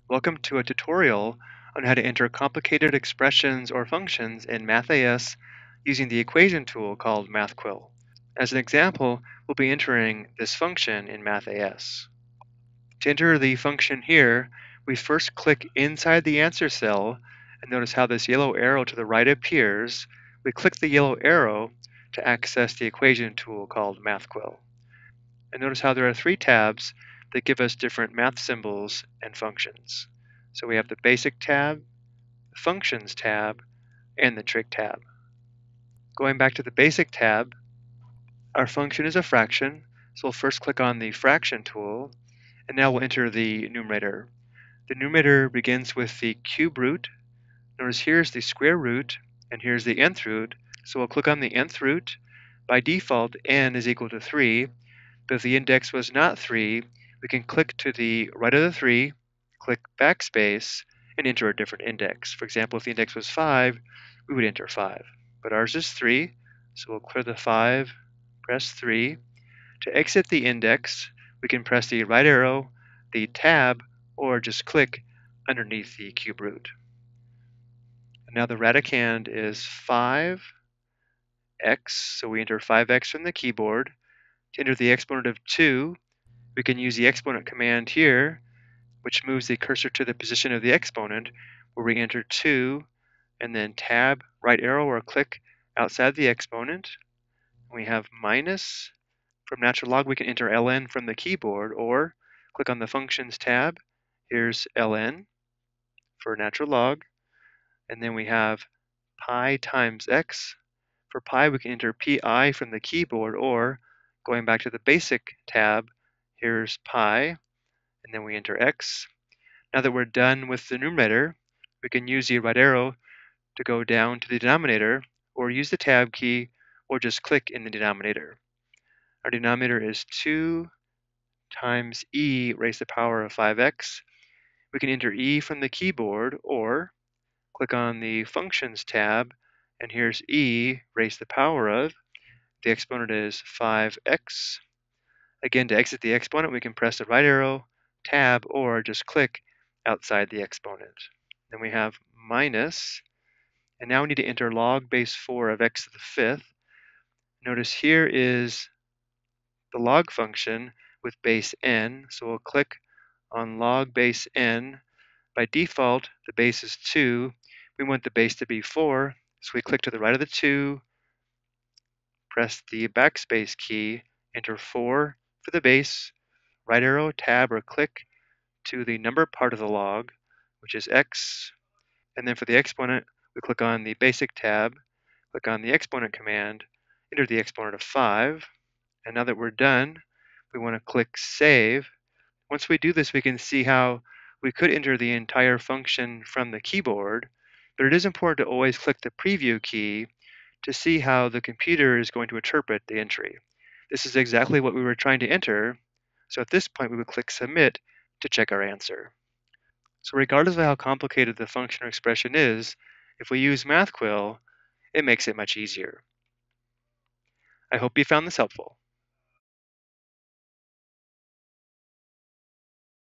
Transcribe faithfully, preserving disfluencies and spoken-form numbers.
Welcome to a tutorial on how to enter complicated expressions or functions in MathAS using the equation tool called MathQuill. As an example, we'll be entering this function in MathAS. To enter the function here, we first click inside the answer cell and notice how this yellow arrow to the right appears. We click the yellow arrow to access the equation tool called MathQuill. And notice how there are three tabs that give us different math symbols and functions. So we have the Basic tab, the Functions tab, and the Trig tab. Going back to the Basic tab, our function is a fraction, so we'll first click on the Fraction tool, and now we'll enter the numerator. The numerator begins with the cube root. Notice here's the square root, and here's the nth root, so we'll click on the nth root. By default, n is equal to three, but if the index was not three, we can click to the right of the three, click backspace, and enter a different index. For example, if the index was five, we would enter five. But ours is three, so we'll clear the five, press three. To exit the index, we can press the right arrow, the tab, or just click underneath the cube root. And now the radicand is five x, so we enter five x from the keyboard. To enter the exponent of two, we can use the exponent command here, which moves the cursor to the position of the exponent, where we enter two, and then tab, right arrow, or click outside the exponent. We have minus. From natural log, we can enter ln from the keyboard, or click on the functions tab. Here's ln for natural log. And then we have pi times x. For pi, we can enter pi from the keyboard, or going back to the basic tab, here's pi, and then we enter x. Now that we're done with the numerator, we can use the right arrow to go down to the denominator, or use the tab key, or just click in the denominator. Our denominator is two times e raised to the power of five x. We can enter e from the keyboard, or click on the functions tab, and here's e raised to the power of. The exponent is five x. Again, to exit the exponent, we can press the right arrow, tab, or just click outside the exponent. Then we have minus, and now we need to enter log base four of x to the fifth. Notice here is the log function with base n, so we'll click on log base n. By default, the base is two. We want the base to be four, so we click to the right of the two, press the backspace key, enter four for the base, right arrow, tab, or click to the number part of the log, which is x. And then for the exponent, we click on the basic tab, click on the exponent command, enter the exponent of five. And now that we're done, we want to click save. Once we do this, we can see how we could enter the entire function from the keyboard, but it is important to always click the preview key to see how the computer is going to interpret the entry. This is exactly what we were trying to enter, so at this point we would click submit to check our answer. So regardless of how complicated the function or expression is, if we use MathQuill, it makes it much easier. I hope you found this helpful.